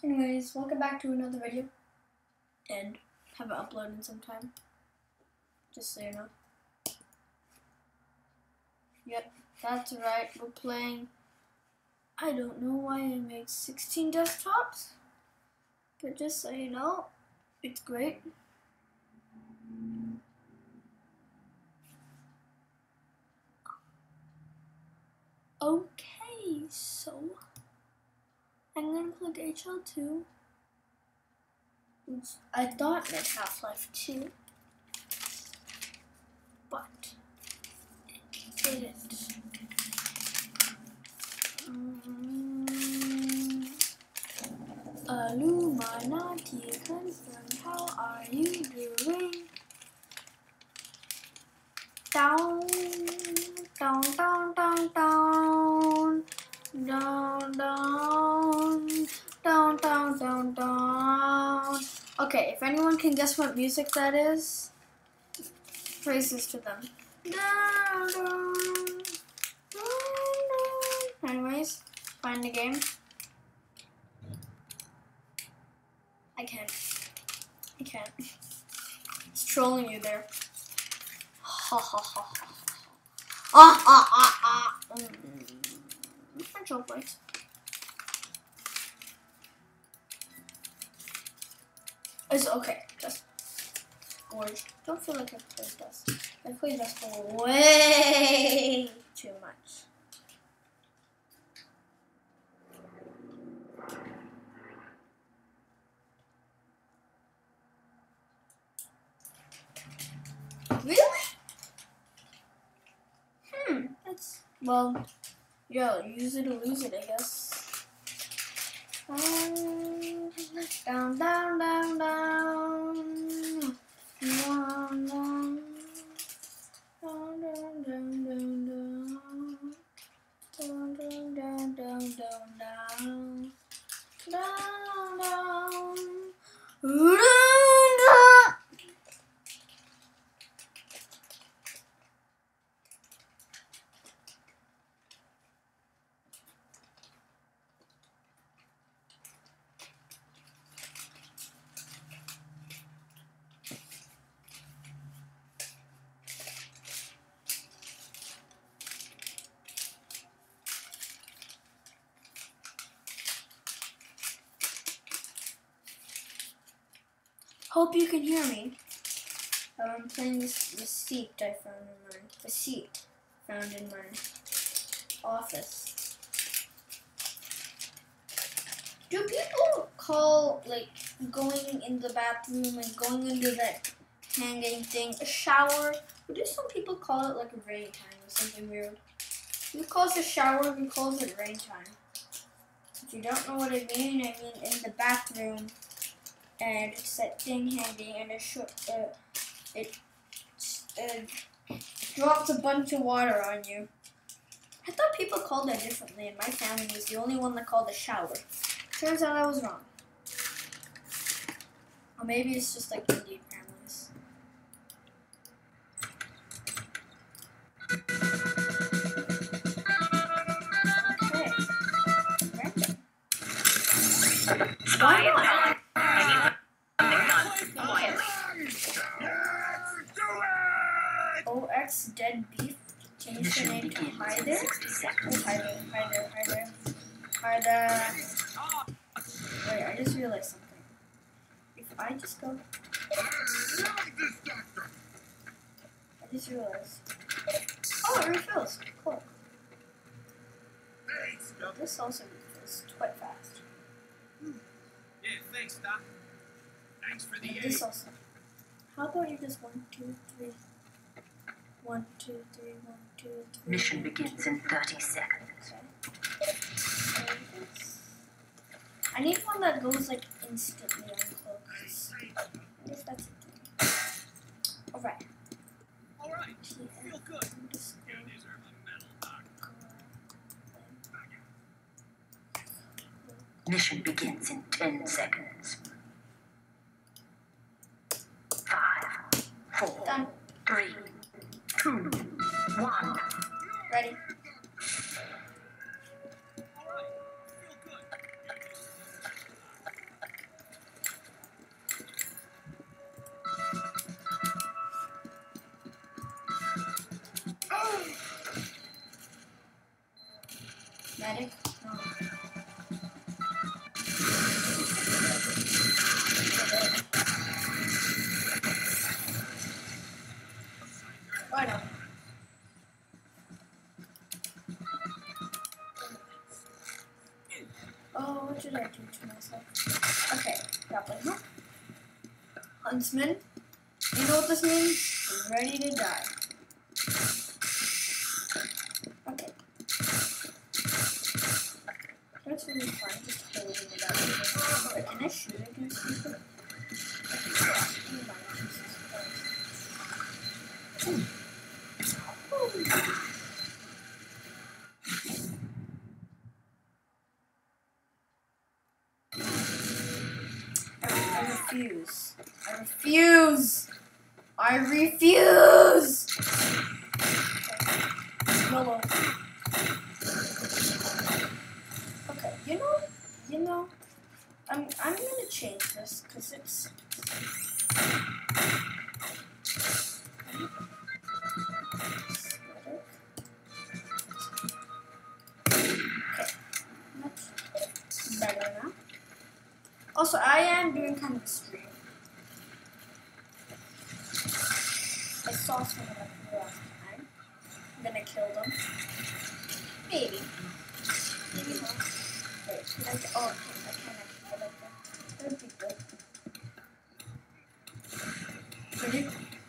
Anyways, welcome back to another video, and haven't uploaded in some time, just so you know. Yep, that's right, we're playing, I don't know why I made 16 desktops, but just so you know, it's great. Okay, so I'm gonna plug HL2. I thought meant Half-Life 2, but it didn't. Illuminati confirmed, how are you doing? Down, down, down, down, down, down, down, down, down, down, down. Okay, if anyone can guess what music that is, praises to them. Down, down, down, down. Anyways, find the game. I can't. It's trolling you there. Ha ha ha ha. Ah ah ah ah. French plates. It's okay. Just gorge. Don't feel like I've played this. I've played this for way too much. Really? That's, well, yeah, use it or lose it, I guess. Down, down, down, down. Down, down. Down, down, down, down, down. Down, down, down, down, down, down. Down, down. Down, down. Hope you can hear me. I'm playing this receipt I found in my office. Do people call, like, going in the bathroom and going into that hanging thing a shower? Or do some people call it like a rain time or something weird? Who calls it a shower? Who calls it rain time? If you don't know what I mean in the bathroom. And it's that thing hanging, and it drops a bunch of water on you. I thought people called that differently, and my family was the only one that called it shower. Turns out I was wrong. Or maybe it's just like Indian families. Okay. Why not? OX Dead Beef. Change the name to Hyder. Hyder. Wait, I just realized something. If I just go... I just realized. Oh, it refills. Cool. This also refills quite fast. Yeah, thanks, Doc. Thanks for the aid. This also. How about you just 1, 2, 3. 1, 2, 3, 1, 2, 3. Mission begins in 30 seconds. Okay. I need one that goes like instantly on close. I guess that's it. Alright. Alright, feel good. Yeah, these are my metal, Doc. Mission begins in 10 seconds. 5, 4, Done. 3, 2, 1. Ready? to myself. Okay, grappling hook. Huntsman. You know what this means? Ready to die. Okay. That's really fun, just holding it out. Wait, can I shoot against people? I refuse. I refuse! I refuse! YOLO. Okay, you know, I'm gonna change this because it's much better now. Also, I am doing kind of a stream. I saw someone like the last time. Then I killed them. Maybe. Maybe not. Wait, can I get, oh, I can't actually get like that. That would be good. Ready?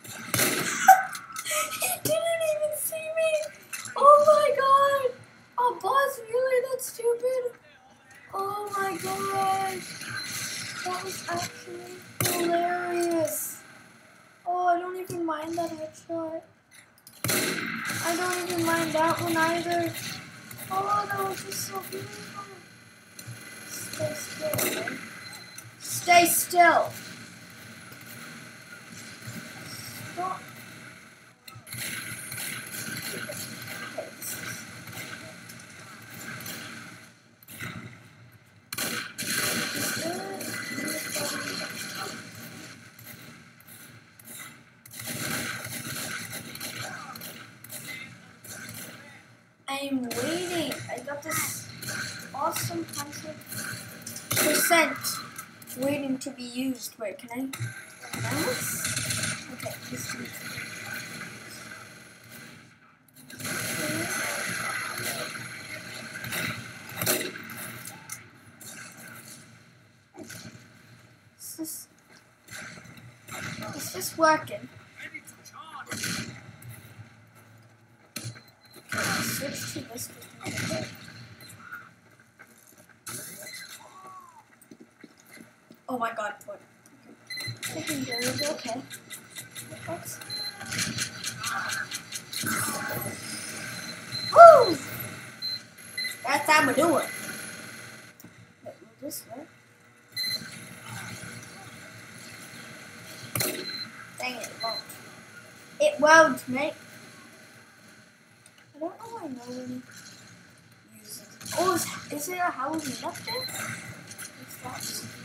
He didn't even see me! Oh my god! Oh, boss, really that stupid? Oh my gosh! That was actually hilarious! Oh, I don't even mind that headshot. I don't even mind that one either. Oh, that was just so beautiful. Stay still, man. Stay still! Stop. Okay, this is... I'm waiting. I got this awesome 100% waiting to be used. Wait, can I? Okay, this is. Is this working? Switch to this. Oh my god, what? Secondary, okay. What's... Woo! That's how I'm doing. Wait, will this work? Dang it, it won't. It won't, mate. I don't know why nobody uses it. Oh, is it a Halloween up there? What's that?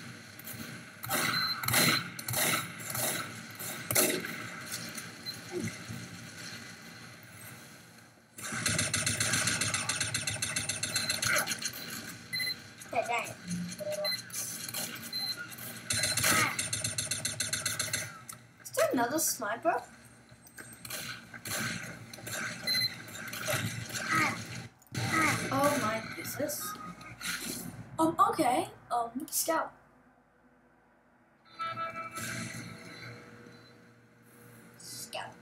Okay, dang it. Is there another sniper? Oh my Jesus. Okay. Scout. Scout.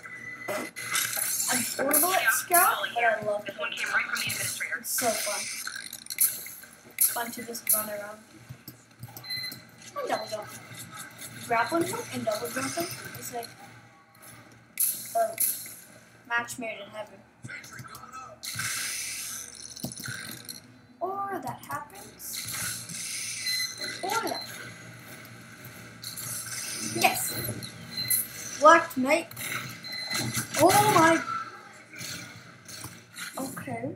I'm horrible at Scout, but I love it. This one came right from the administrator. It's so fun. It's fun to just run around. And double jump. Grappling hook and double jumping is like a match made in heaven. Or that happens. Or that. Yes! Worked, mate. Oh my. Okay.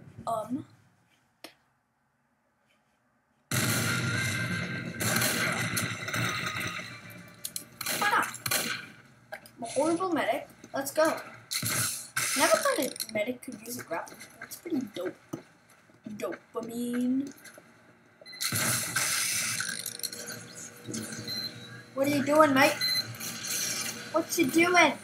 Why not? I'm a horrible medic. Let's go. Never thought a medic could use a grapple. That's pretty dope. Dopamine. What are you doing, mate? What you doing?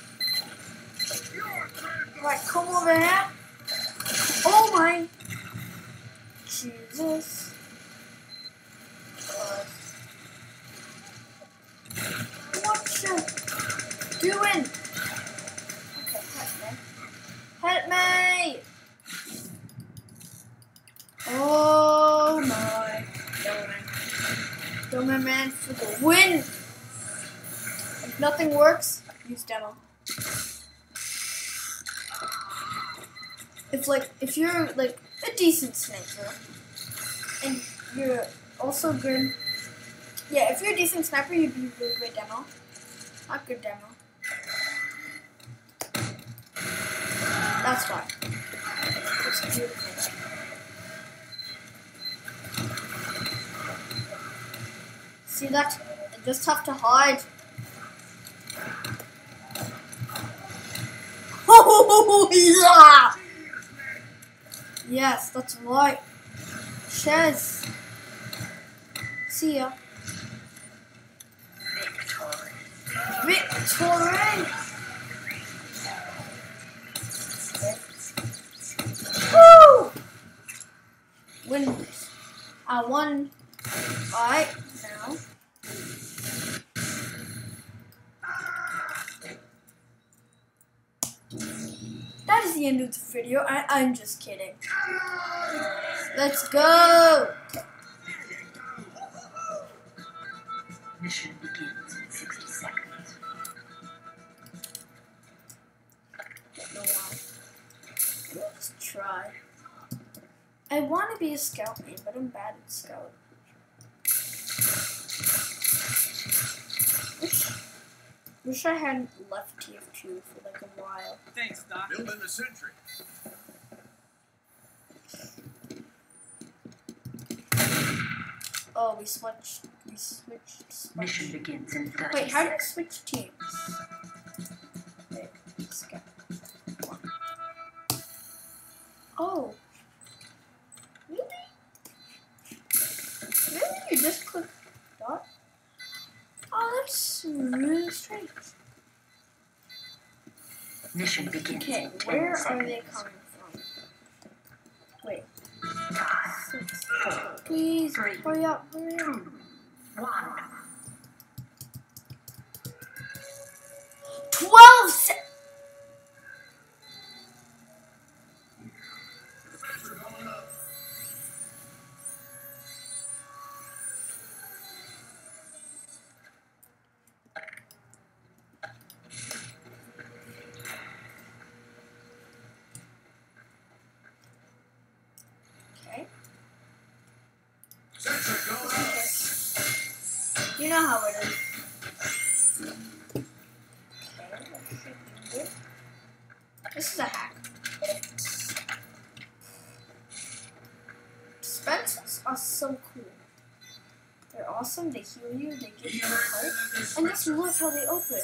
Right, come over here. Oh my Jesus. Man for the win! If nothing works, use demo. If you're like a decent sniper, and you're also good, yeah, if you're a decent sniper, you'd be really good demo. Not good demo. That's why. It's beautiful. See that? I just have to hide. Oh yeah! Yes, that's right. Shez. See ya. Victory! Woo! Winners. I won. Alright, now. That is the end of the video. I'm just kidding. Let's go! Mission begins in 60 seconds. No why. Let's try. I want to be a scout main, but I'm bad at scout. Wish I hadn't left TF2 for like a while. Thanks, Doc. Building the sentry. Oh, we switched. Mission begins in 30 Wait, how do you seconds. switch teams? Wait, scout. Oh. Really? Really? You just click dot? Oh, that's really strange. Mission begins Okay, in 10 where seconds. are they coming from? Wait. 5, 6. 4, Please, 3, hurry up, hurry up. 2, 1. 12 seconds! Okay. You know how it is. Okay, let's see here. This is a hack. Dispensers are so cool. They're awesome, they heal you, they give you health, and just look how they open.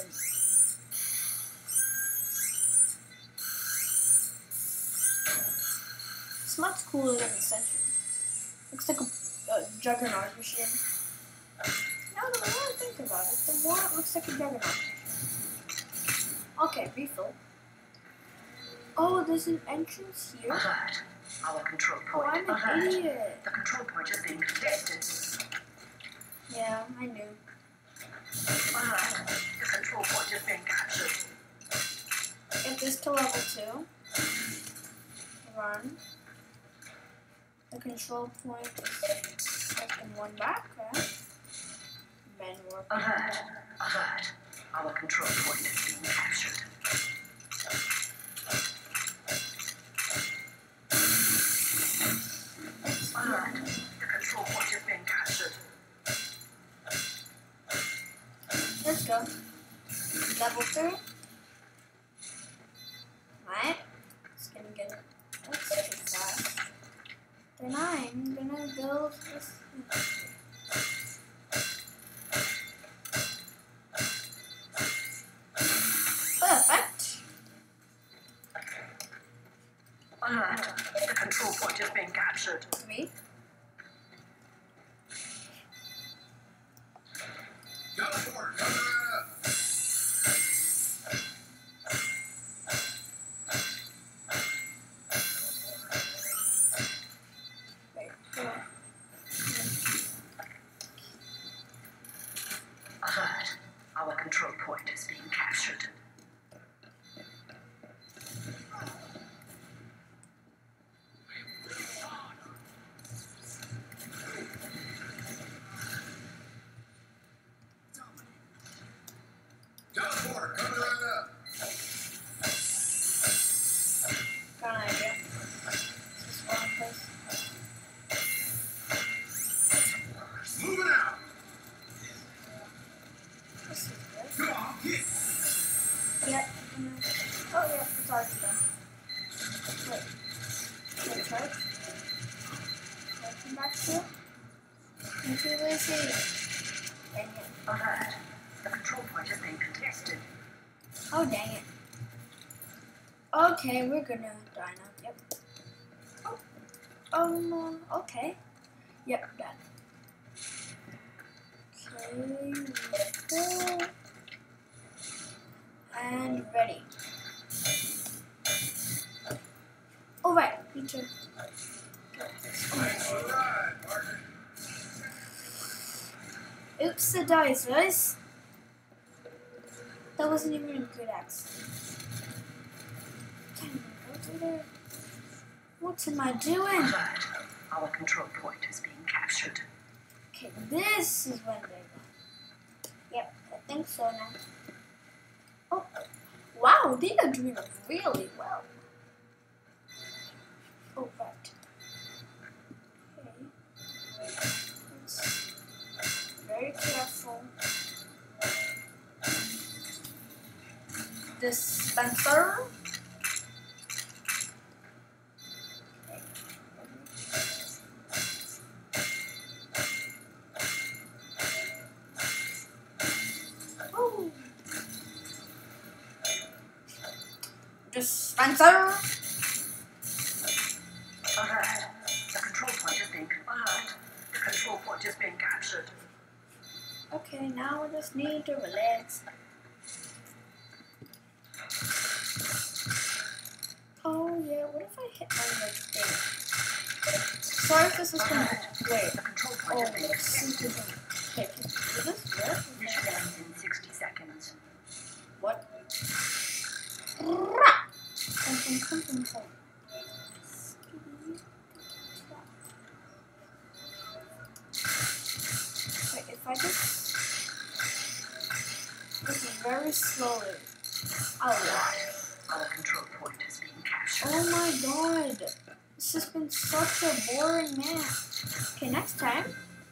It's much cooler than the Sentry. Looks like a Juggernaut machine. Now the more I think about it, the more it looks like a Juggernaut machine. Okay, refill. Oh, there's an entrance here. Alert. Our control Oh, point. I'm an Alert. idiot. The control point is being contested. Yeah, I knew. Alert. The control point is being captured. Get this to level 2. Run. The control point is second one back, right? Men warp. Alert. Alert. Our control point is being captured. Alert. The control point is being captured. Let's go. Level 3. Right? Just gonna get it. That's too fast. Then I'm gonna build this. Perfect. Alert. The control point is being captured. 3. Wait, 4. Where is he? Dang it. Alert. The control point is being contested. Oh, dang it. Okay, we're gonna die now. Yep. Okay. Yep, done. Okay, refill. And ready. Oh, right. Me too. Oops, the dice. That wasn't even a good accident. Can't even go through there. What am I doing? Alert. Our control point is being captured. Okay, this is when they're gone. Yep, I think so now. Oh, wow, they are doing really well. Oh, right. Okay. Let's very careful. Dispenser. Oh. Dispenser. Alert. The control point is being alert. The control point is being captured. Okay, now we just need to relax. Oh yeah, what if I hit my leg thing? Sorry if this is gonna wait. The control point Oh, is being let's see contested. if okay, does this work? Mission ends in 60 seconds. What? Rah! Come. Wait, if I just this is very slowly. Oh, Our control point is being captured. oh my god. This has been such a boring match. Okay, next time.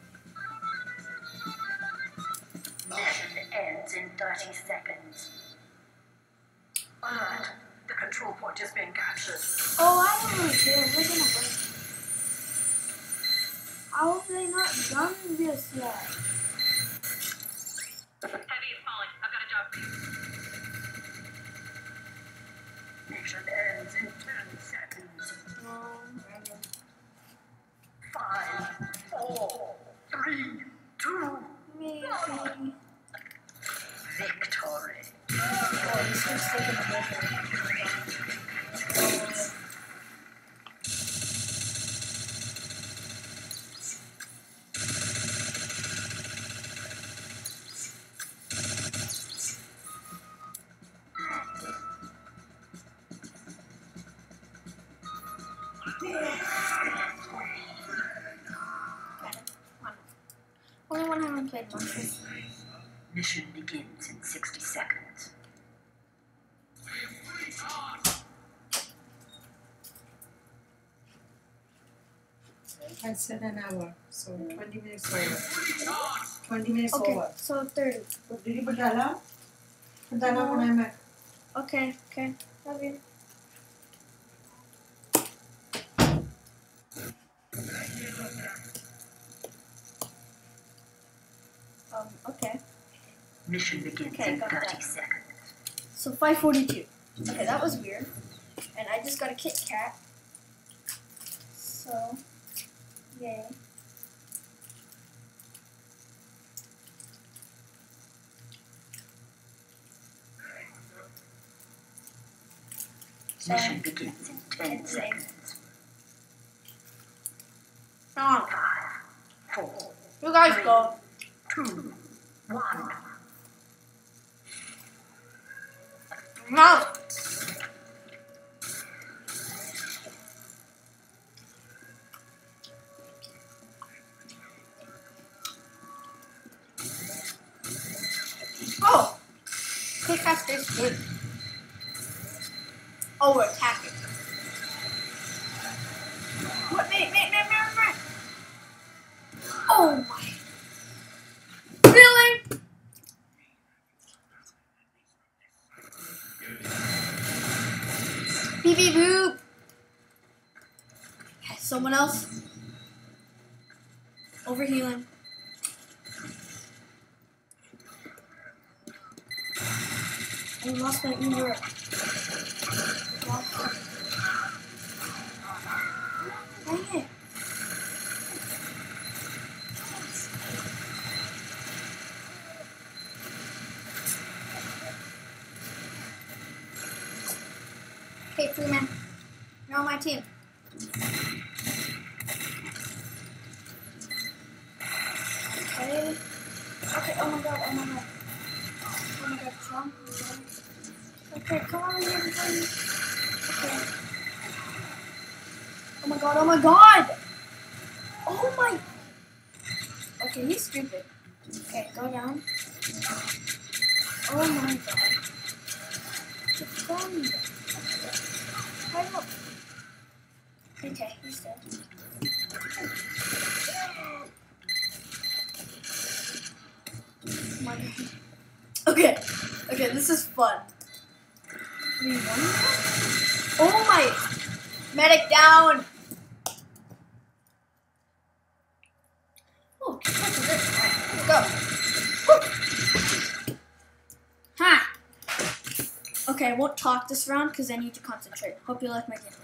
Mission ends in 30 seconds. Alert. The control point is being captured. Oh, I don't really care. We're gonna win. How have they not done this yet? Heavy is falling. I've got a job for you. Mission ends in 10 seconds. No. 5, 4, 3, 2, Maybe. victory. Oh, this one's taking a bit. Only one I haven't played monsters. Mission begins in 60 seconds. I said an hour, so 20 minutes over. 20 minutes Okay, over. so 30. Did you put alarm? Put the alarm on my Okay. Love you. Okay. Mission begins Okay, in got 30 that. seconds. So 5:42. Okay, that was weird. And I just got a Kit Kat. So, yay. Mission begins in 10 seconds. Oh, 5, 4, you guys go. 2, 1. No. Oh. Kit Kat tastes good. Oh, we're attacking. What? Wait. Oh my. Really? Beep beep boop. Someone else. Overhealing. I lost my Uber. Dang it. Hey, Freeman. You're on my team. Okay. Okay, oh my god, oh my god. Oh my god, come. Okay, come on, everybody. Okay. Oh my god, oh my god! Oh my... Okay, he's stupid. Okay, go down. Oh my god. Defend. Right up. Okay, he's dead. Oh my god. Okay, okay, this is fun. We won that? Oh my! Medic down! Oh, that's a good one. Let's go. Woo. Ha! Okay, I won't talk this round because I need to concentrate. Hope you like my gameplay.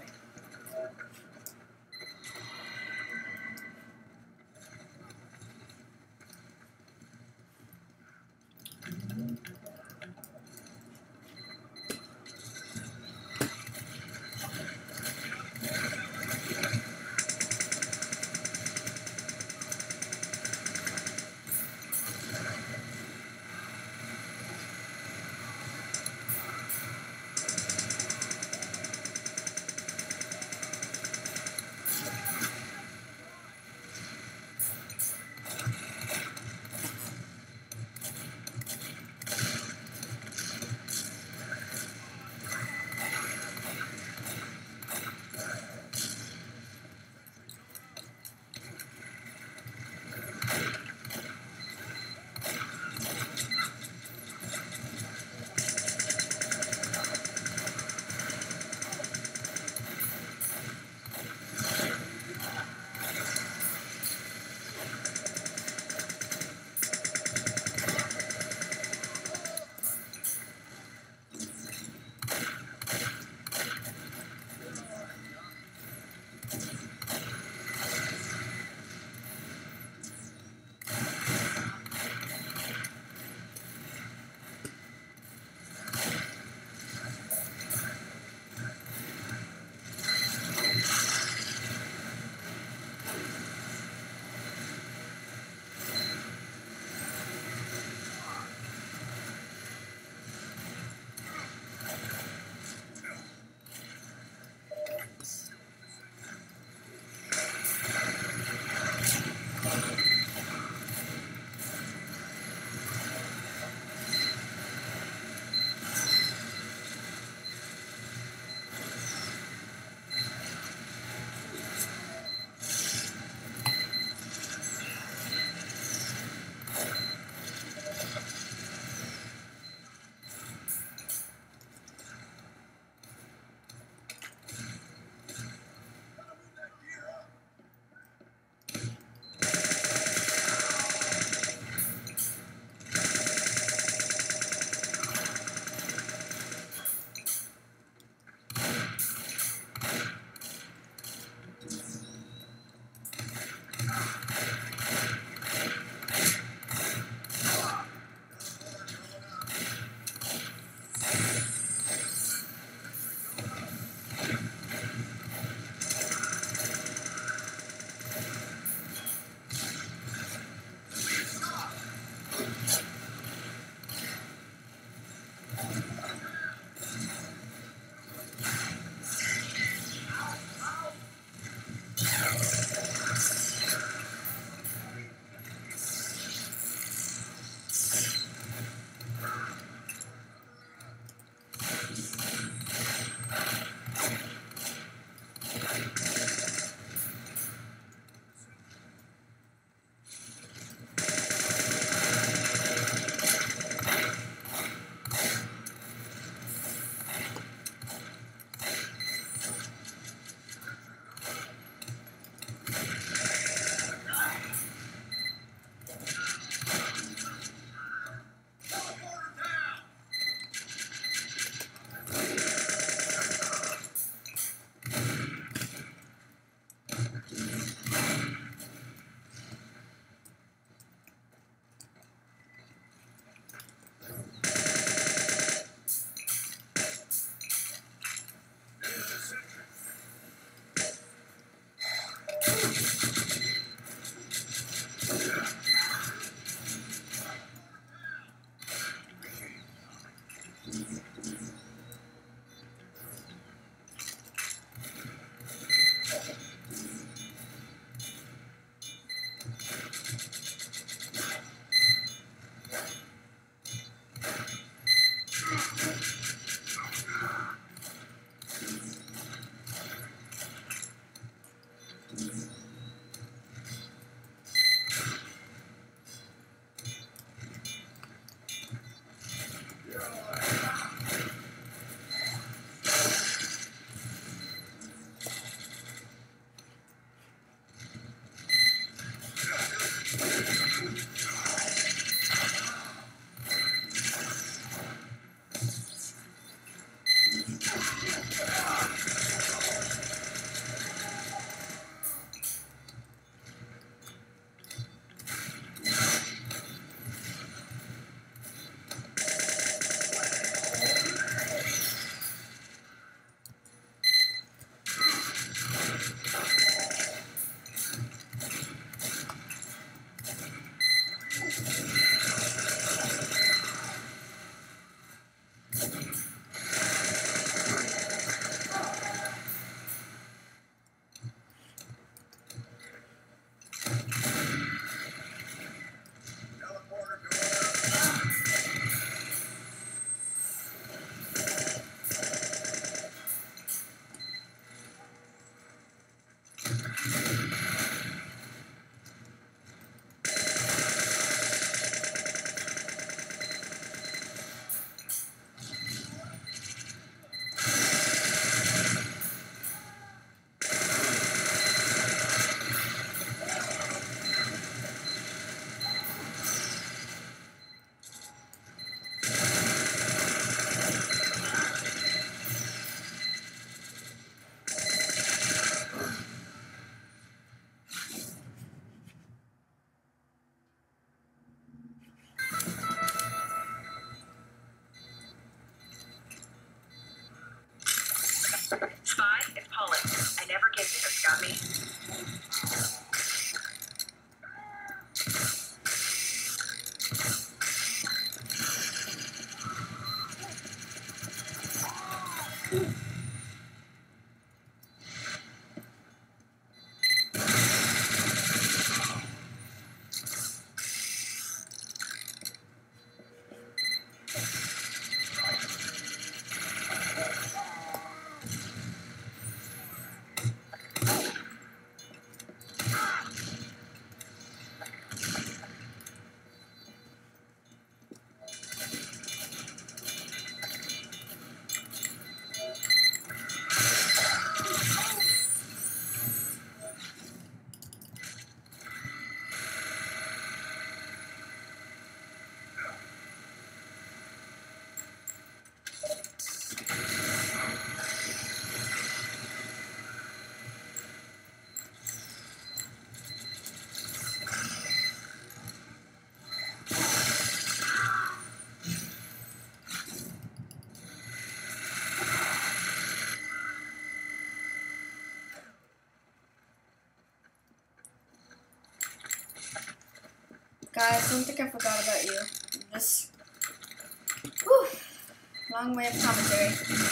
don't think I forgot about you. This. Whew, long way of commentary.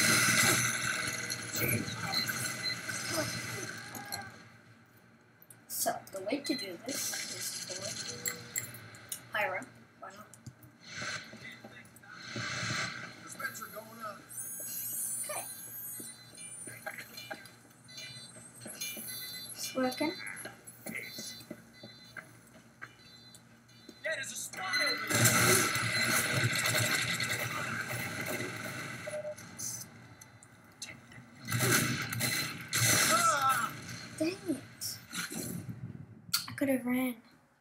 Okay. So, the way to do this is for Hyra. Why not? Dispenser going up. Okay. It's working. Yeah, there's a spy over there. Ah! Dang it. I could have ran.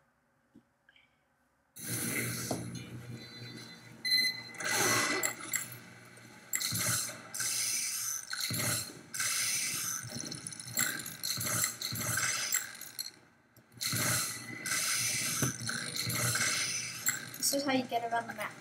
This is how you get around the map.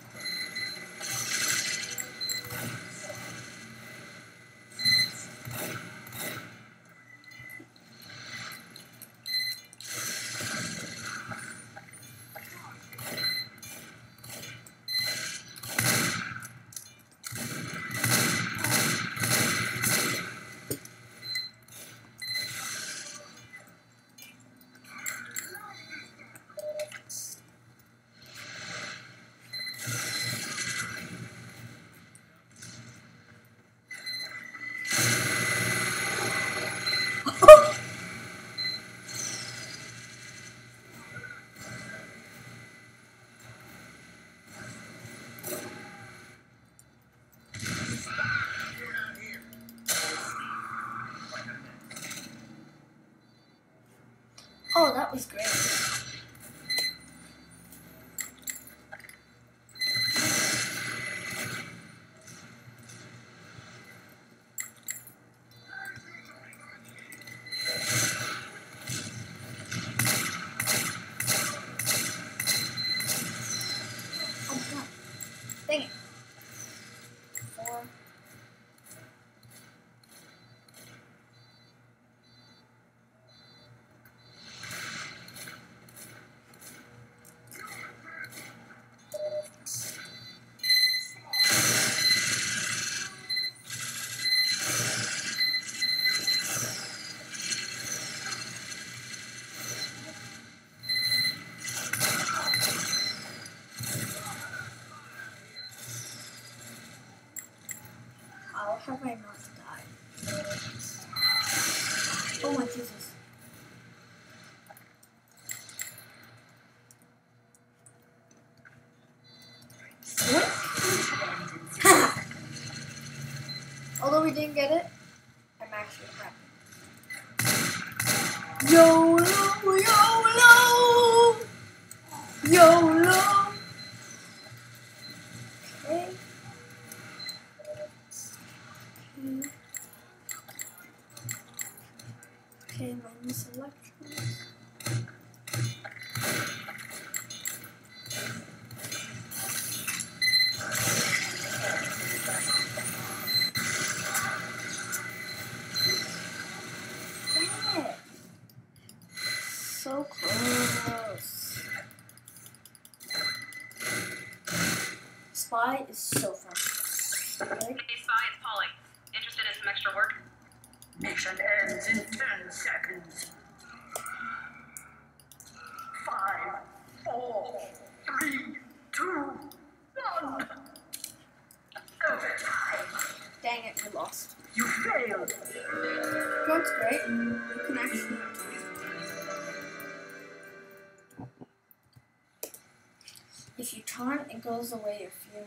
Oh, that was great. Oh, God. Dang it. 4. How have I not died? Oh my Jesus. What? Although we didn't get it, I'm actually happy. YOLO! YOLO! YOLO! Okay. Okay, minus electrons. Dang it. So close. Spy is so fun. Right? Hey, Spy, it's Polly. Interested in some extra work? Mission ends in 10 seconds. 5, 4, 3, 2, 1. Overtime. Dang it, we lost. You failed. That's great. You can actually. If you taunt, it goes away if you.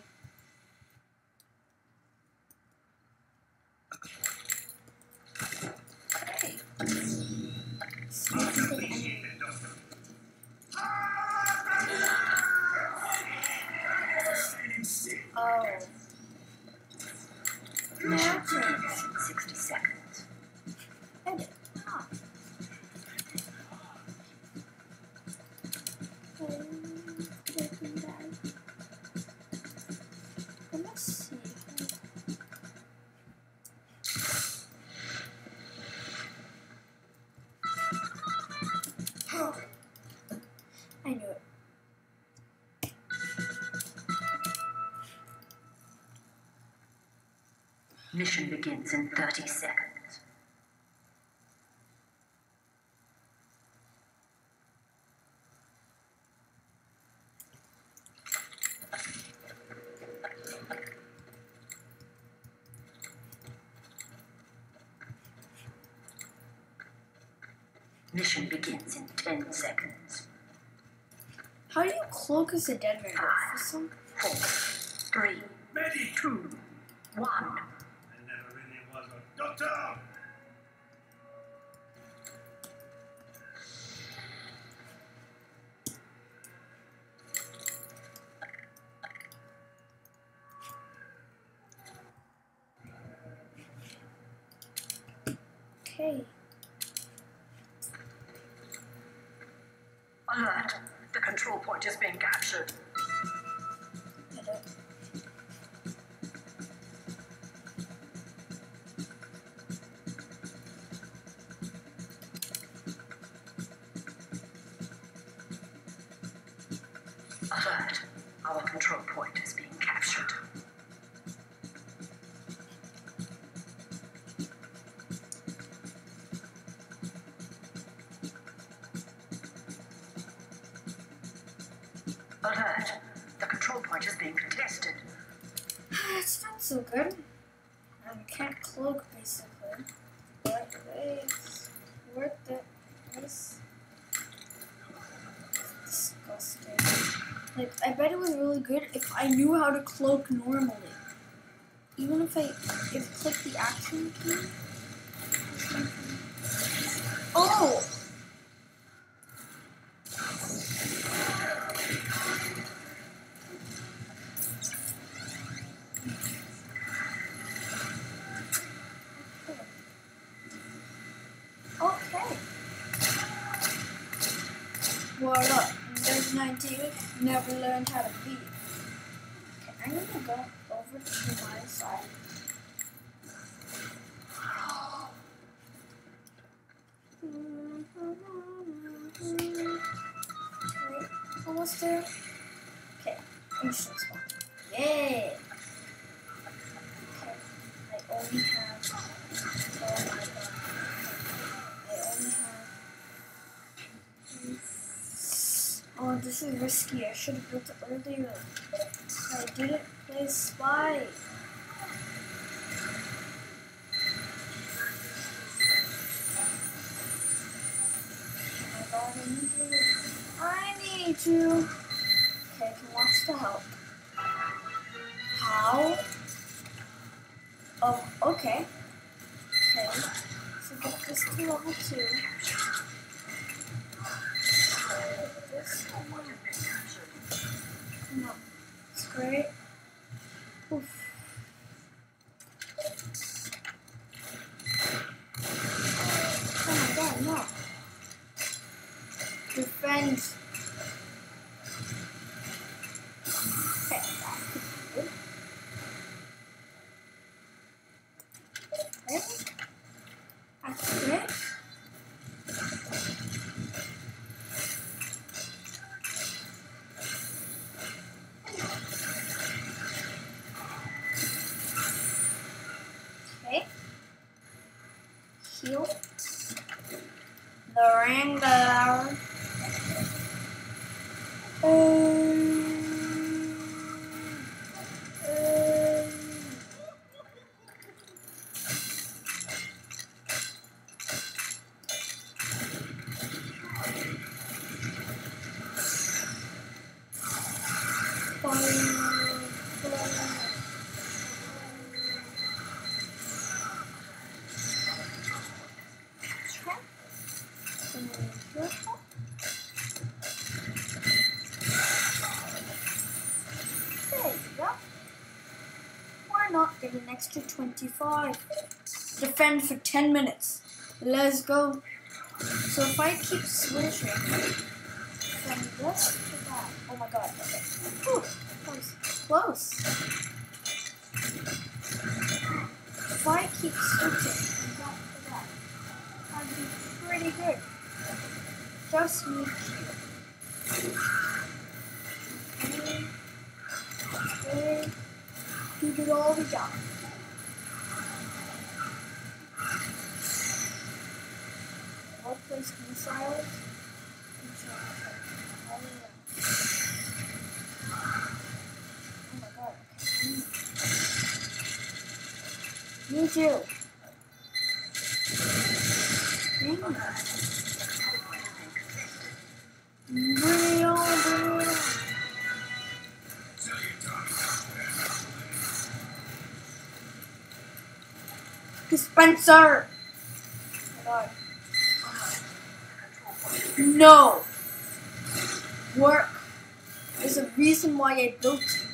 Okay. Sneak into the enemy. Oh. Mountains. 60 seconds. Edit. Ah. Taking that. Let's see. I knew it. Mission begins in 30 seconds. Mission begins in 10 seconds. How do you cloak as a dead man? For some 4, 3, Medic! 2, 1. I never really was a doctor! okay. Alert! The control point is being captured. I don't- Alert! Our control point is being captured. Alert! The control point is being contested. It's not so good. I can't cloak basically. But it's worth it. It's disgusting. Like, I bet it was really good if I knew how to cloak normally. Even if I click the action key. Oh! Okay. What up? There's 19. Never learned how to beat. Okay, I'm gonna go over to my side. Wait, almost there. Okay, instant spawn. Yay! Okay, I only have. Oh my god. I only have. Oh, this is risky. I should have built it earlier. I didn't play spy. Oh my god, I need to. I need to. Okay, I can watch the help. How? Oh, okay. Okay. So get this to level 2. This come on. It's great. Oof. Oh my god, no. Defend. Okay, that could be good. Okay. That's great. Okay. Heal. The Wrangler. There you go. Why not get an extra 25? Defend for 10 minutes. Let's go. So if I keep switching from this to that. Oh my god. Okay. Whew, close. If I keep switching from that to that, that'd be pretty good. Just need to. Okay. Keep it all together. missiles. Oh my god. Okay. Me too. Dang it. Bring it on, bring it on. Dispenser! Oh my god. No! Work is the reason why I built it.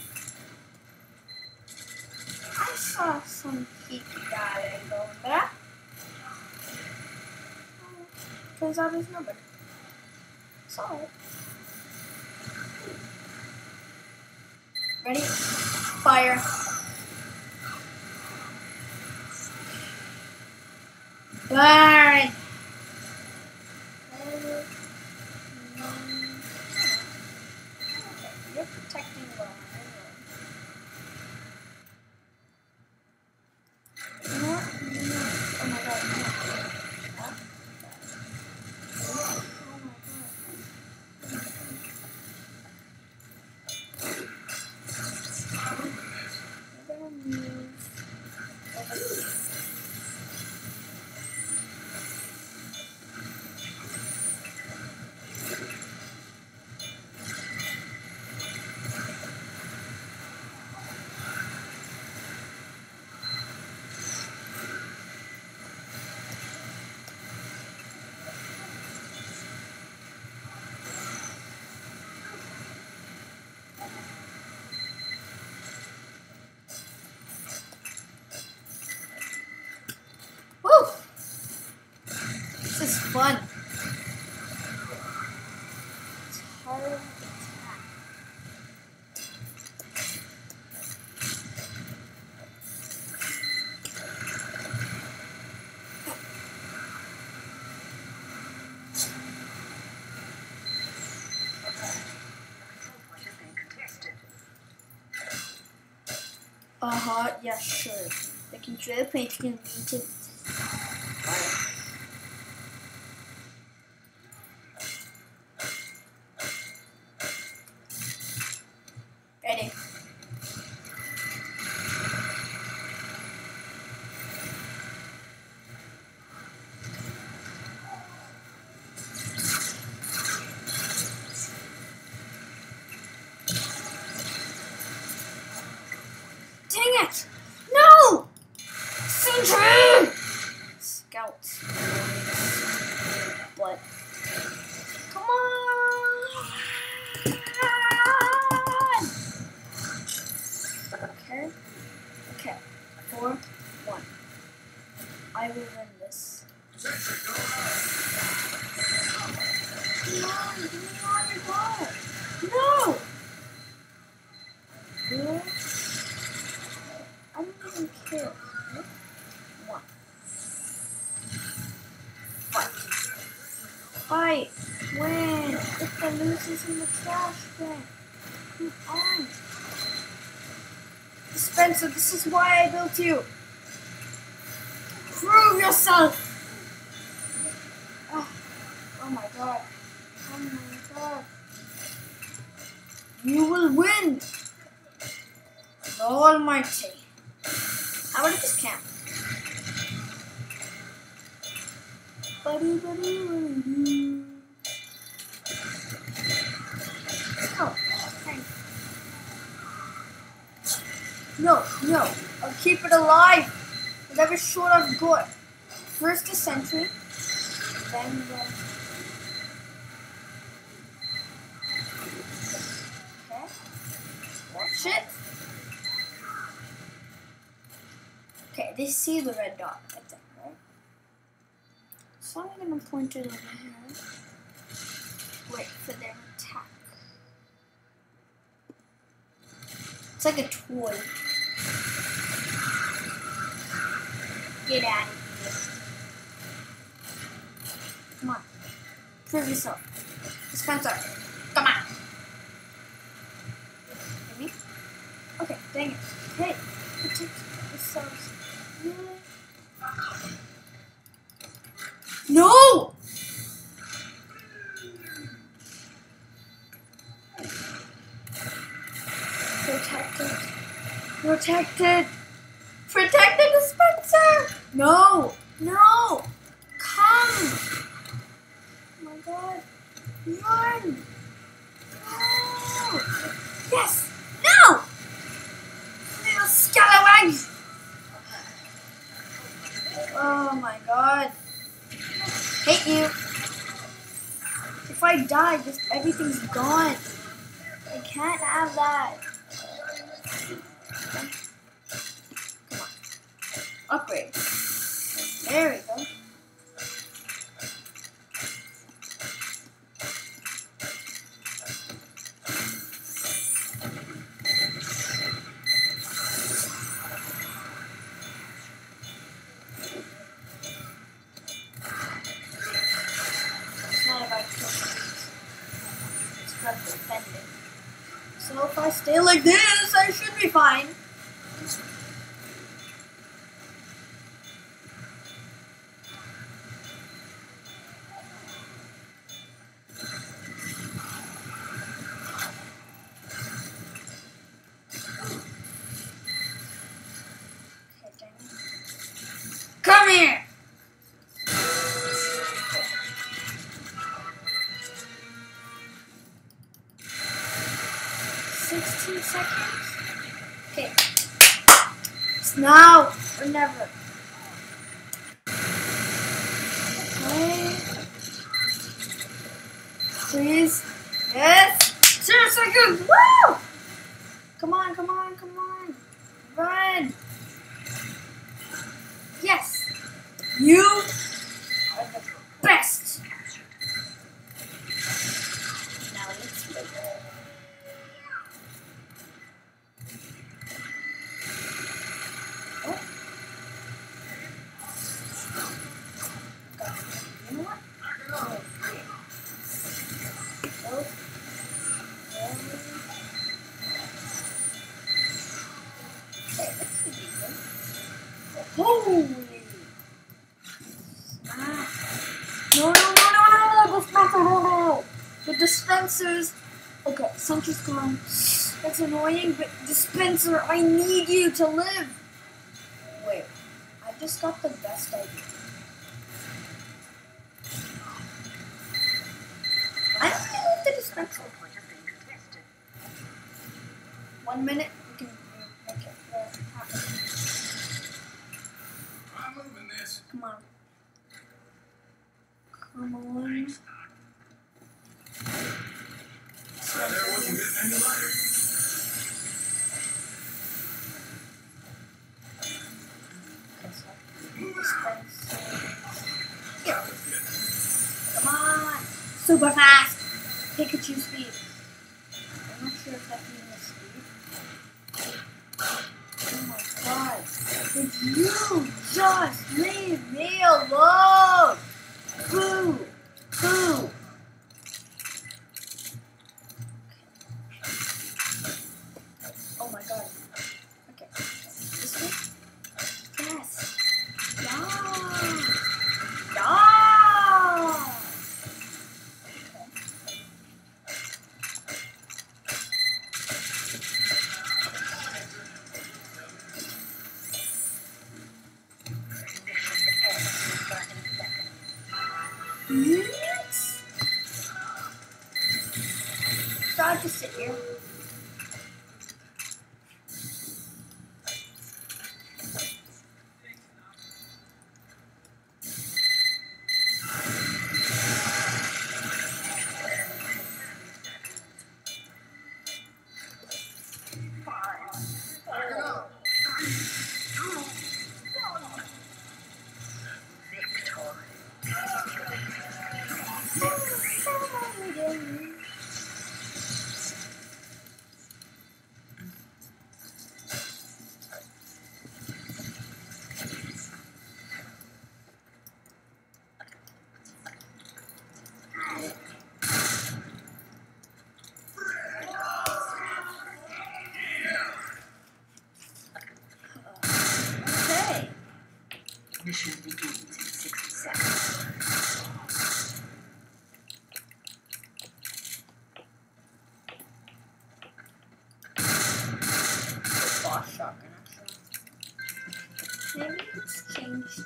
I saw some people die over there. Turns out it's nobody. Sorry. Ready? Fire. Burn! You're protecting well. You know what? Oh my god. Huh? Oh my god. We're gonna move over here. Woo! This is fun. It's hard to attack. Yeah, sure. The control point can be to. Ready. Dang it! No! Sentry! Scouts. But come on! Okay. Okay. 4, 1. I will win this. Come on, give me all your ball. No! No. I don't even care. 1. Fight. Win. If the loses in the trash bin. Come on. Dispenser, this is why I built you. Prove yourself. Oh my god. Oh my god. You will win. The Almighty. How about this camp? Oh, thanks. No, no. I'll keep it alive. Whatever short of good. First the sentry, then the. Okay. Watch it. Okay, they see the red dot, I think, right? So I'm gonna point it over here. Wait for their attack. It's like a toy. Get out of here. Come on. Prove yourself. Dispenser. Come on. Maybe? Okay, dang it. Hey, protect yourselves. Really? No! Protected! Protect the dispenser! No! No! Come! Oh my god. Run! No! Yes! No! Little scalawags! Oh my god. Hate you. If I die, just everything's gone. I can't have that. Come on. Upgrade. There we go. It's not about killing. It's about defending. So if I stay like this, I should be fine. Come here! Seconds. Okay. It's now or never. Okay. Please. Yes. 2 seconds. Woo! Come on, come on, come on. Run. Yes. You are the best. Now let's play. You know what? Holy! No! The dispenser, no! The dispensers. Okay, Sentry's gone. That's annoying, but dispenser, I need you to live. Wait, I just got the best idea. I don't need the dispenser. 1 minute, we can make it happen. I'm moving this. Come on. Come on. There wasn't getting any lighter. Here. Come on. Super fast. Pikachu speed. I'm not sure if that means speed. Oh my god. Did you just leave me alone? Boo. Boo. Oh my god. Okay. This way? Yes. Yeah. Yeah. Maybe it's changed.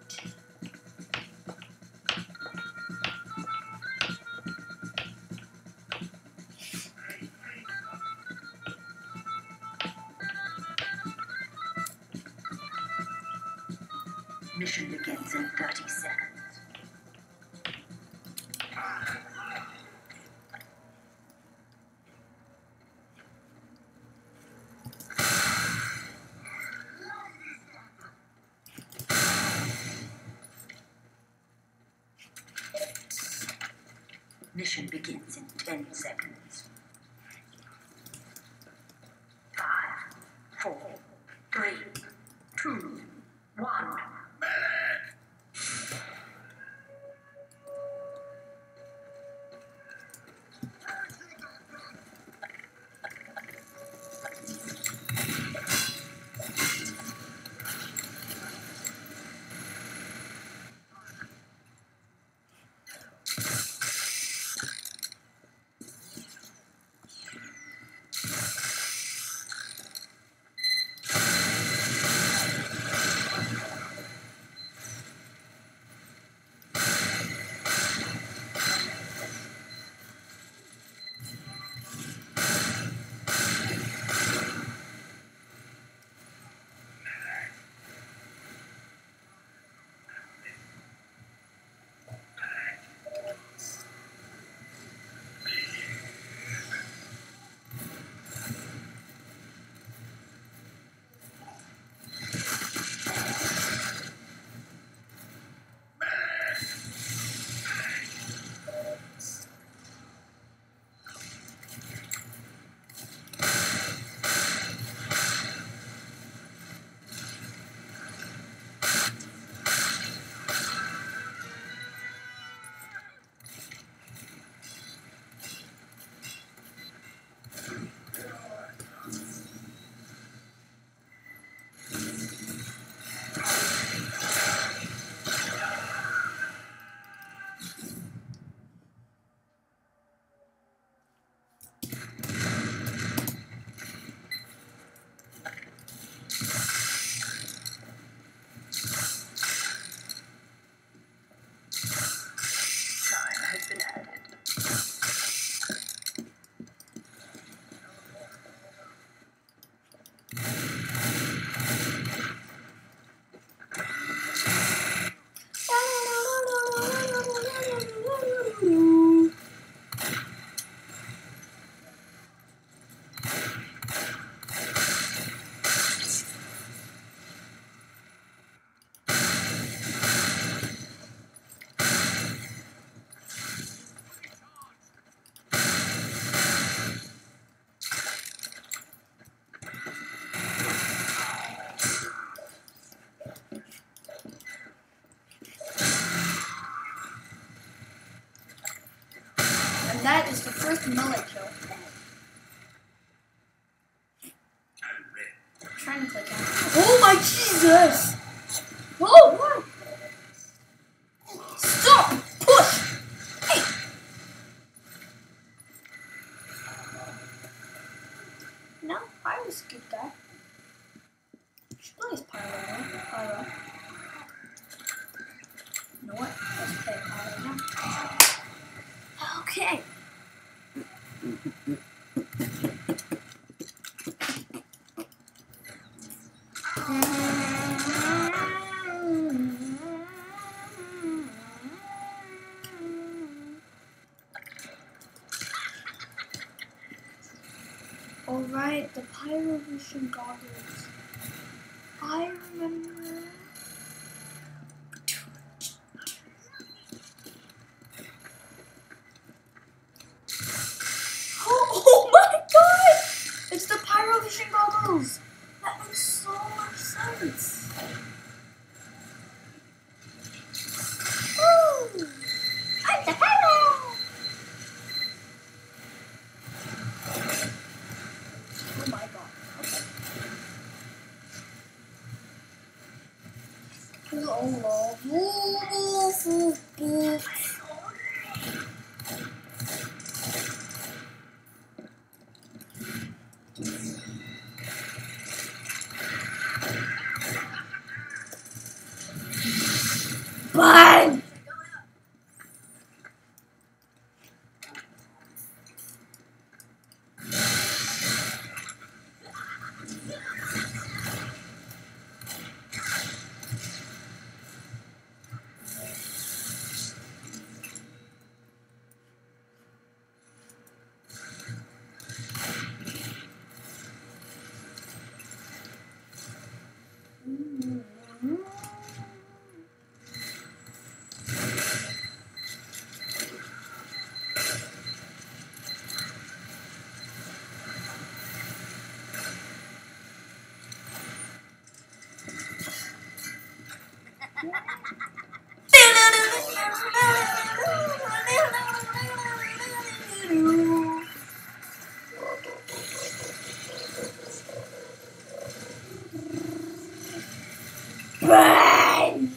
Mission begins in 30 seconds. Mission begins in 10 seconds. 5, 4, 3, 2, 1. That is the first mullet kill. I'm trying to click on. Oh my Jesus! Whoa! What? Stop! Push! Hey! No, I was a good guy. She plays Pyro, right? Pyro. You know what? Let's play Pyro now. Okay. Alright, the Pyrovision goggles. I remember. Oh my god! It's the Pyrovision goggles! That makes so much sense. Woo! I'm the Pyro! Oh my god. Okay. Bye! Bye!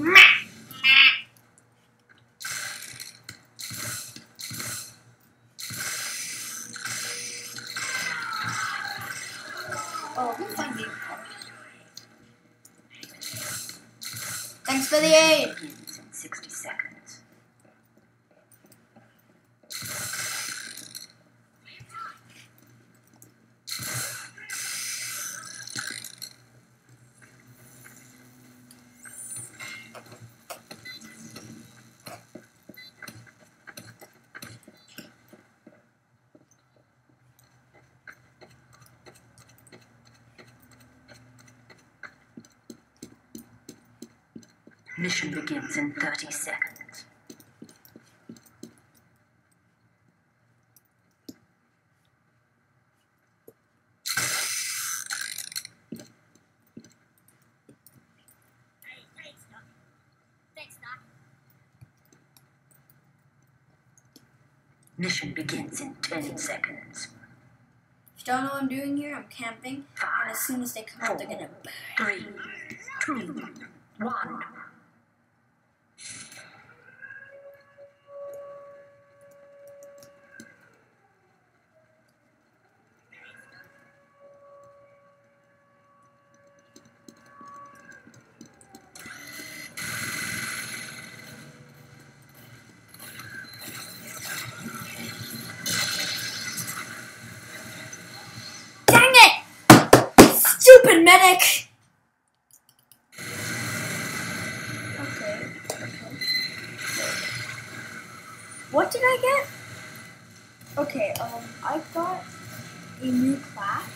Oh, we'll find you. Thanks for the aid. Begins in 60 seconds. Mission begins in 30 seconds. Mission begins in 10 seconds. If you don't know what I'm doing here, I'm camping. And as soon as they come out, they're gonna burn. 3, 2, 1. Dang it! Stupid medic! Okay. What did I get? Okay, I got a new class.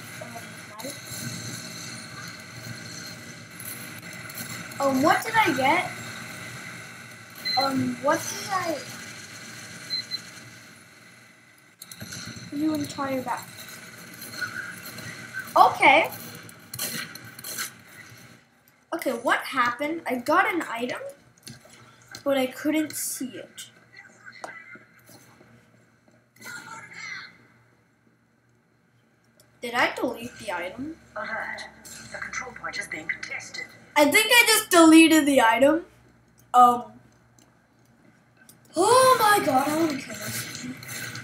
What did I get? What did I... New entire back. Okay. Okay, what happened? I got an item, but I couldn't see it. Did I delete the item? Alert. The control point is being contested. I think I just deleted the item. Oh my god, I want to kill this thing.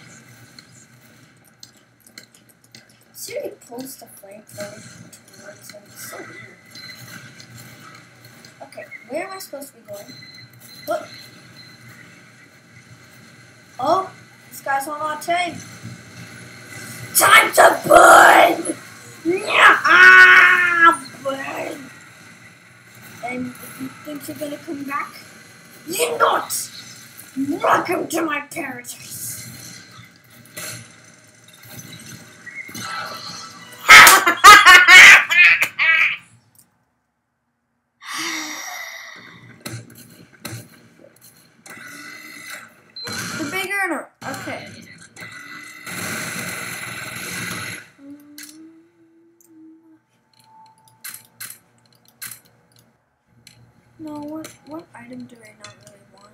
Siri pulls the flamethrower towards him. It's so weird. Okay, where am I supposed to be going? Look. Oh, this guy's on our team. Time to burn! Burn! And if you think you're gonna come back, you're not! Welcome to my paradise! The big earner. Okay. No, what item do I not really want?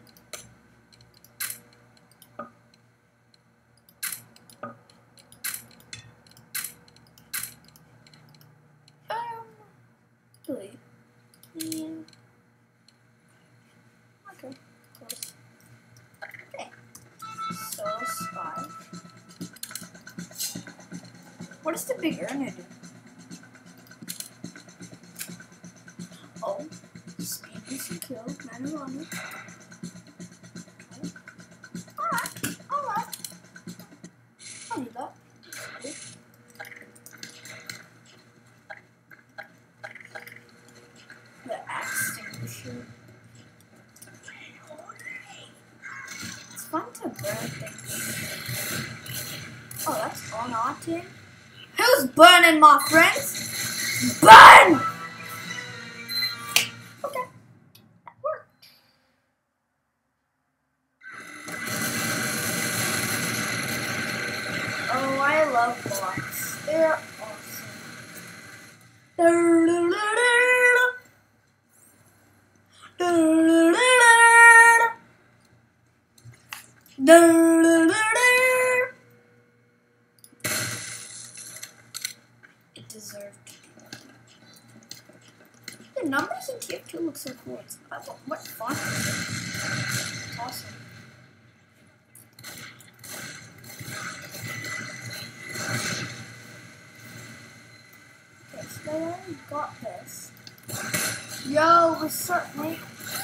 Delete. Yeah. Okay, close. Okay. So, spy. What does the big earner do? Oh, speed Instant kill. Marijuana. Okay. Alright. I need that. Okay. The axe extinguisher. It's fun to burn things. Oh, that's on our team. Who's burning, my friends? Burn! Okay, that worked. Oh, I love bots. They're awesome. It deserved to be. The numbers in TF2 look so cool. What fun. It's awesome. Okay, so they already got this. Yo, what's up, mate?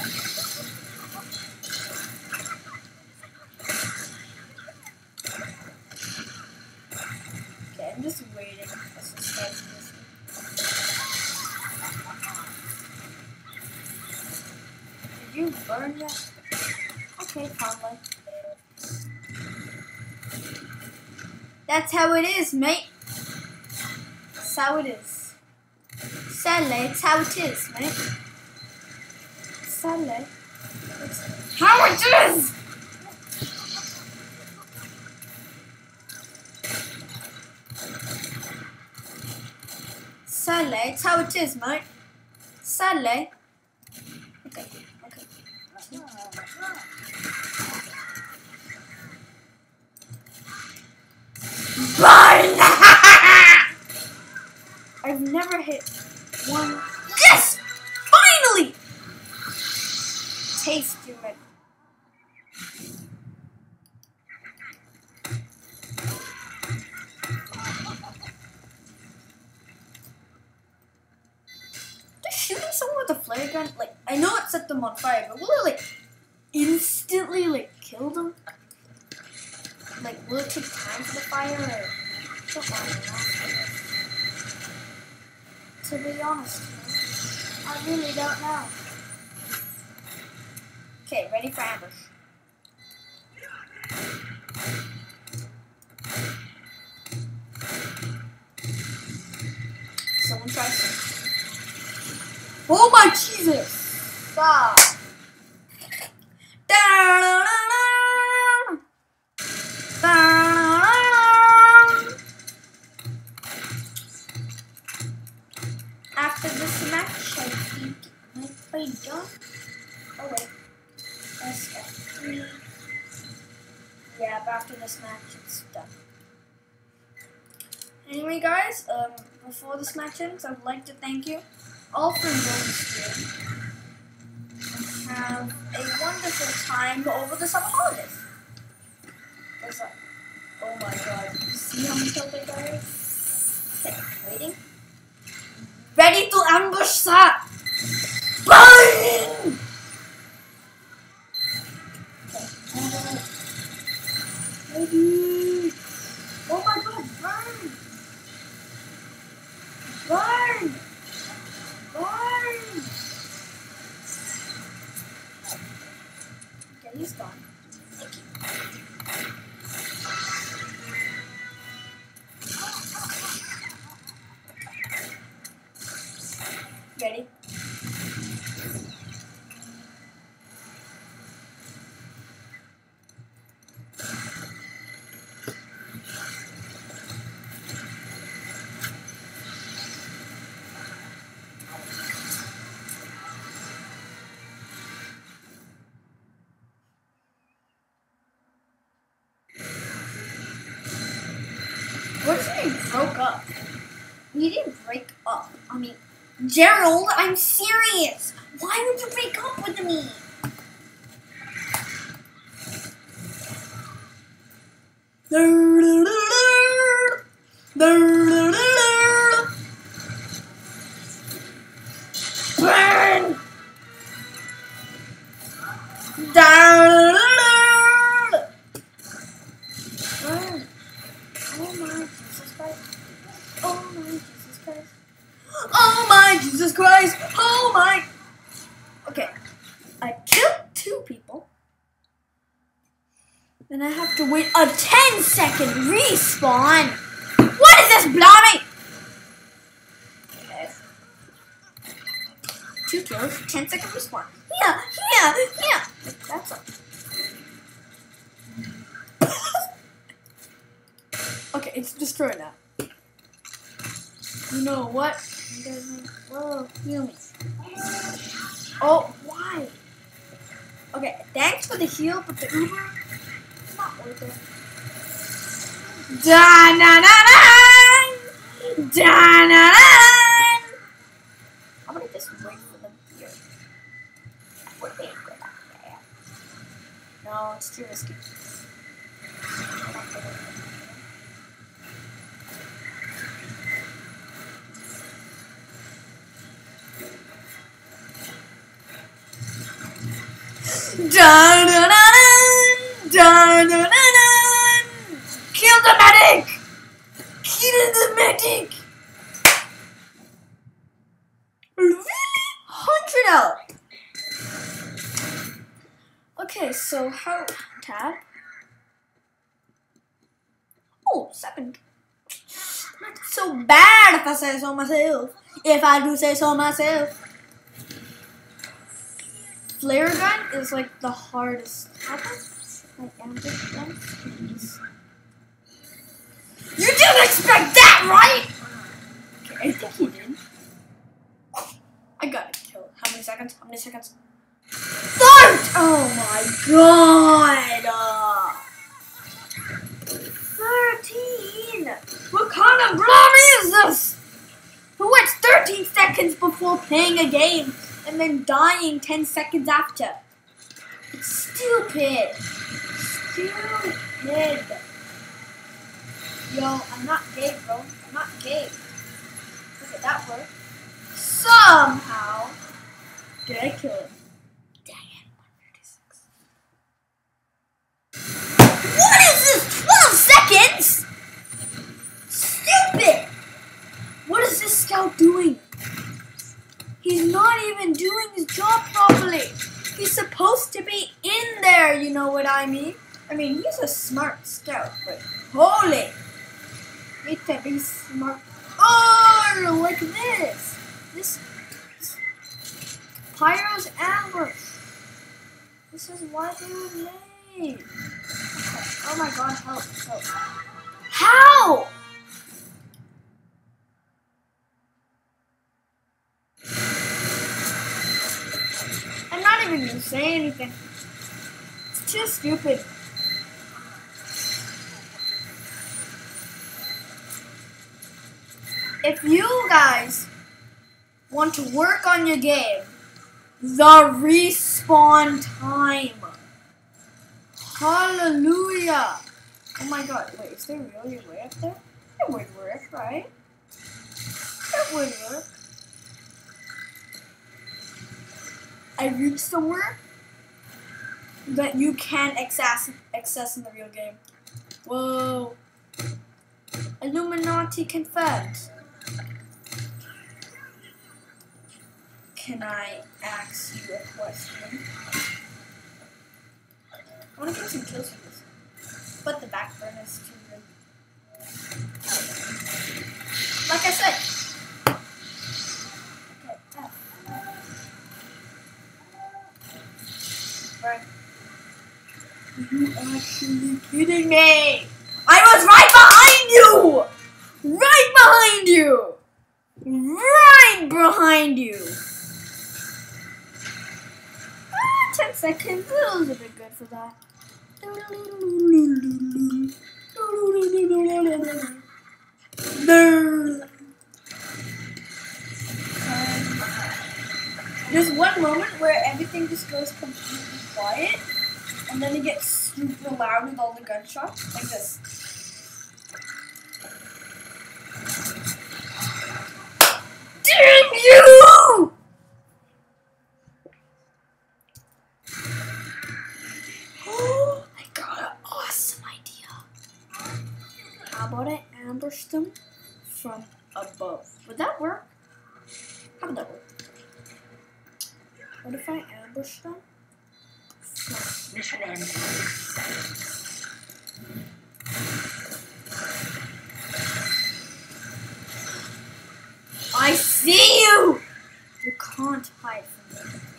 Okay, I'm just waiting for some stuff. Did you burn yet? Okay, Conley. That's how it is, mate. That's how it is. Sadly, it's how it is, mate. Sadly, it's how it is! Sadly, it's how it is, mate. Sadly. Okay. Burn! I've never hit one. Yes! Finally! Taste you, man. Just shooting someone with a flare gun, like, I know it set them on fire, but will it, like, instantly, like, kill them? Like, will it take time for the fire, or... To be honest, I really don't know. Okay, ready for ambush. Someone tries to... Oh my Jesus! Stop! After this match, I think it might be done. Oh wait, let's go. 3. Yeah, but after this match, it's done. Anyway, guys, before this match ends, I would like to thank you all for enjoying the stream. Have a wonderful time over the summer holidays. What's up? Oh my God! Did you see how many kills I got? Okay, waiting. Ready to ambush, sir! Burn! Okay. Ready. Oh my God, burn! Burn! Burn! Okay, he's gone. Thank you. Ready? What if we broke up? We didn't break up. I mean, Gerald, I'm serious. Why would you break up with me? Burn! a 10-second respawn. What is this, Blobby? Okay. 2 kills, 10-second respawn. Yeah. That's all. Okay, it's destroyed now. You know what? Whoa, heal me. Oh, why? Okay, thanks for the heal, but the Uber, it's not worth it. Da-na-na-na! Da-na-na-na! How about I just wait for them here? Would be a good idea. No, it's too risky. Dun-dun-dun-dun! Dun-dun-dun-dun! Kill the medic! Kill the medic! Really? 100 out! Okay, so how... Tab? Oh, second. Not so bad if I say so myself. If I do say so myself. Flare gun is like the hardest. You didn't expect that, right? Okay, I think he did. I got it killed. How many seconds? How many seconds? 30! Oh my god! 13! What kind of blobby is this? Who waits 13 seconds before playing a game and then dying 10 seconds after? It's stupid. Stupid. Yo, I'm not gay, bro. I'm not gay. Look at that work. Somehow. Did I kill him? Dang it. 136. What is this? 12 seconds? Stupid. What is this scout doing? He's not even doing his job properly. He's supposed to be in there, you know what I mean? I mean, he's a smart scout, but holy. Need to be smart. Oh, like this. This Pyro's ambush. This is why they were made. Oh my god, help. How? I'm not even gonna say anything. It's too stupid. If you guys want to work on your game, the respawn time. Hallelujah. Oh my god, wait, is there really a way up there? It would work, right? It would work. I reached somewhere that you can access in the real game. Whoa. Illuminati confirmed. Can I ask you a question? I want to get some kills for this. But the back burn is too good. Like I said. Okay, Are you actually kidding me? I was right behind you! Right behind you! Right behind you! 10 seconds, that was a bit good for that. There's one moment where everything just goes completely quiet, and then it gets super loud with all the gunshots, like this. Damn you! Oh, I got an awesome idea. How about I ambush them from above? Would that work? How would that work? What if I ambush them? Mission ends. I see you! You can't hide from me.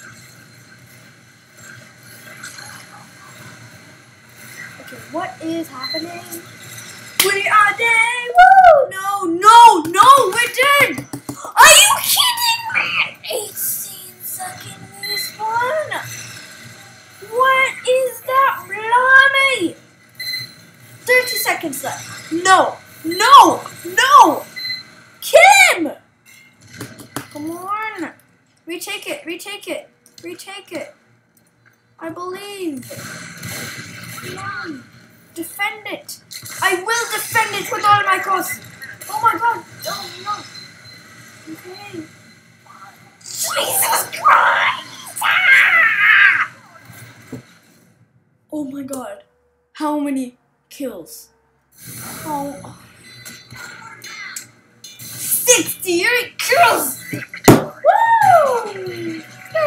Okay, what is happening? We are dead! Woo! No, we're dead! Are you kidding me? 18 second respawn! What is that? Blimey! 30 seconds left. No! Kill him! Come on! Retake it. I believe. Come on. Defend it. I will defend it with all my costs. Oh my god. Oh no. Okay. Jesus Christ! Ah! Oh my god. How many kills? Oh. 68 kills! Woo!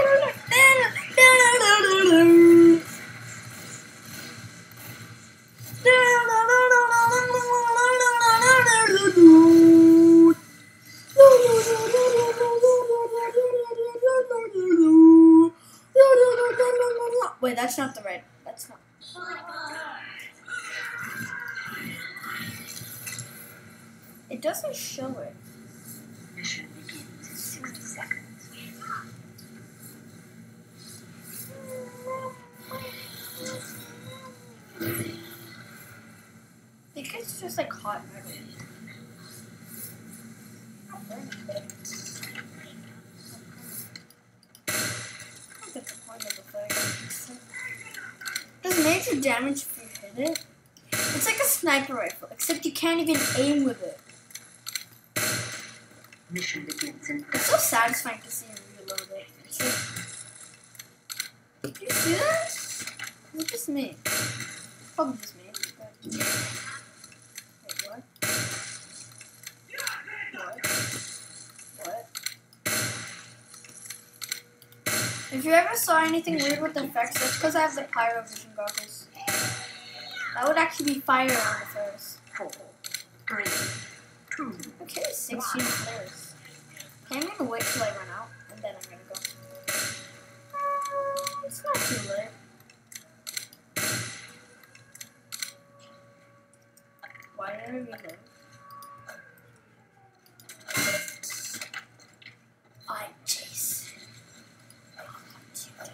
Wait, that's not the right. That's not. It doesn't show it. Mission begins in 60 seconds. I think it's just like hot metal. I get the point of the thing. Does major damage if you hit it. It's like a sniper rifle, except you can't even aim with it. Mission begins in It's so satisfying to see him reload it. It's like, you see that? Is it just me? Probably just me. But... Wait, what? What? If you ever saw anything weird with the effects, that's because I have the Pyro Vision goggles. That would actually be fire on the first. 4, 3, 2. Okay, 16 flares. Okay, I'm gonna wait till I run out, and then I'm gonna go. It's not too late. Why did I reload? I'm Jason. I'll hunt you down.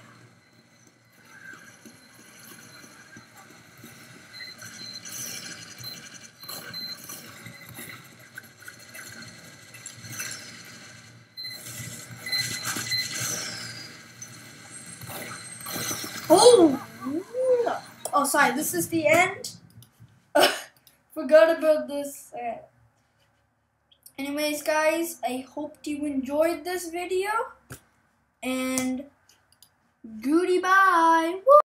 Oh, sorry, this is the end? Forgot about this. Okay. Anyways, guys, I hope you enjoyed this video. And goodbye. Woo!